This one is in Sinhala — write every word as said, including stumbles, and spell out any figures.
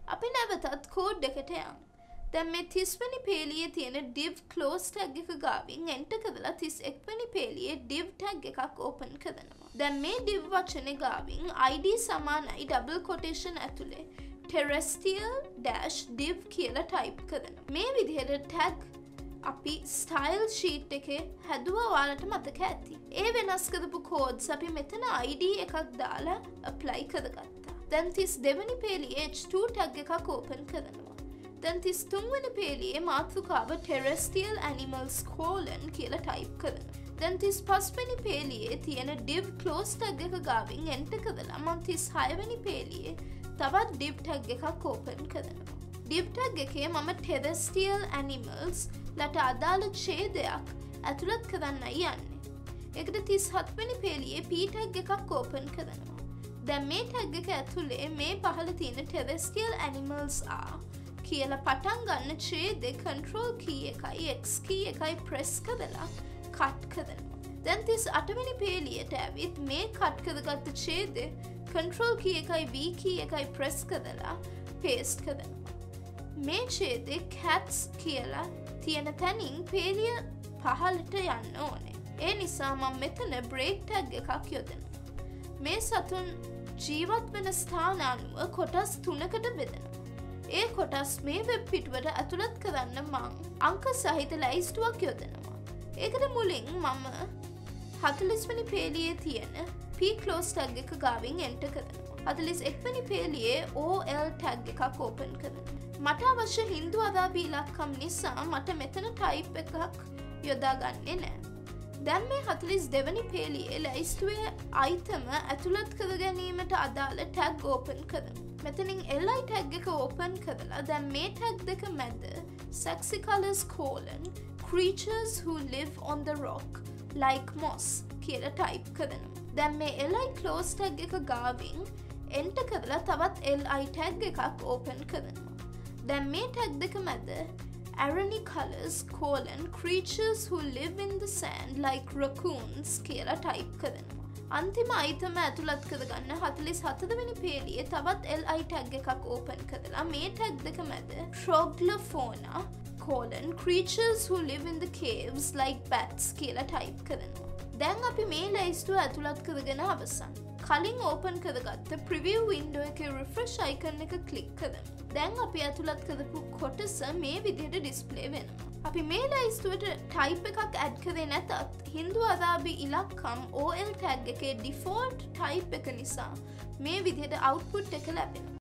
අපි නැවතත් කෝඩ් එකට යමු. දැන් මේ තිස් වෙනි පේලියේ තියෙන div close tag එක ගාවින් enter කරලා තිස් එක් වෙනි පේලියේ div tag එකක් open කරනවා. දැන් මේ div වචනේ ගාවින් id සමානයි double quotation ඇතුලේ terrestrial dash div කියලා type කරනවා. මේ විදිහට tag අපි style sheet එකේ හැදුවා ඔයාලට මතක ඇති. ඒ වෙනස් කරපු codes අපි මෙතන id එකක් දාලා apply කරගත්තා. දැන් තිස් දෙවෙනි පේලියේ h two tag එකක් open කරනවා. දැන් තිස් තුන්වෙනි පේලියේ මාතෘකාව terrestrial animals colon කියලා type කරනවා. දැන් තිස් පස්වෙනි පේලියේ තියෙන div close tag එක ගාවින් enter කරලා මම තිස් හයවෙනි පේලියේ තවත් div tag එකක් open කරනවා. div tag එකේ මම terrestrial animals ලට අදාළ ඡේදයක් ඇතුළත් කරන්නයි යන්නේ. ඒකට තිස් හත්වෙනි පේලියේ p tag එකක් open කරනවා. දැන් මේ tag එක ඇතුලේ මේ පහළ තියෙන terrestrial animals are කියලා පටන් ගන්න ඡේදේ control key එකයි x key එකයි press කරලා cut කරනවා. දැන් තිස් අටවෙනි පේලියට ඇවිත් මේ cut කරගත්ත ඡේදේ control key එකයි v key එකයි press කරලා paste කරනවා. මේ ඡේදේ cats කියලා තියෙන තැනින් පේලිය පහළට යන්න ඕනේ. ඒ නිසා මම මෙතන break tag එකක් යොදනවා. මේ සතුන් ජීවත් වෙන ස්ථාන අනුව කොටස් තුනකට බෙදෙනවා. ඒ කොටස් මේ වෙබ් පිටුවට ඇතුළත් කරන්න මං අංක සහිත ලැයිස්තුවක් යොදනවා. ඒකට මුලින් මම හතළිස් වෙනි පේලියේ තියෙන p close tag එක ගාවින් enter කරනවා. හතළිස් එක් වෙනි පේලියේ ol tag එකක් open කරනවා. මට අවශ්‍ය හින්දු අදාපි ඉලක්කම් නිසා මට මෙතන type එකක් යොදාගන්නේ නැහැ. දැන් මේ හතළිස් දෙවෙනි පේලියේ ලැයිස්තුවේ item ඇතුළත් කර ගැනීමට අදාළ tag open කරනවා. මෙතනින් li tag එක open කරලා දැන් මේ tag දෙක මැද sexy colors colon creatures who live on the rock like moss කියලා type කරනවා. දැන් මේ li close tag එක ගාවින් enter කරලා තවත් li tag එකක් open කරනවා. දැන් මේ tag දෙක මැද arany colors colon creatures who live in the sand like raccoons කියලා type කරනවා. අන්තිම item ඇතුළත් කරගන්න හතළිස් හතරවෙනි පේලියේ තවත් li tag එකක් open කරලා මේ tag දෙක මැද troglofauna colon creatures who live in the caves like bats කියලා type කරනවා. දැන් අපි මේ ලැයිස්තුව ඇතුළත් කරගෙන අවසන්. කලින් open කරගත්ත preview window එකේ refresh icon එක click කරමු. දැන් අපි ඇතුළත් කරපු කොටස මේ විදිහට display වෙනවා. අපි මේ ලැයිස්තුවට type එකක් add කරේ නැතත් හින්දු අරාබි ඉලක්කම් ol tag එකේ default type එක නිසා මේ විදිහට output එක ලැබෙනවා.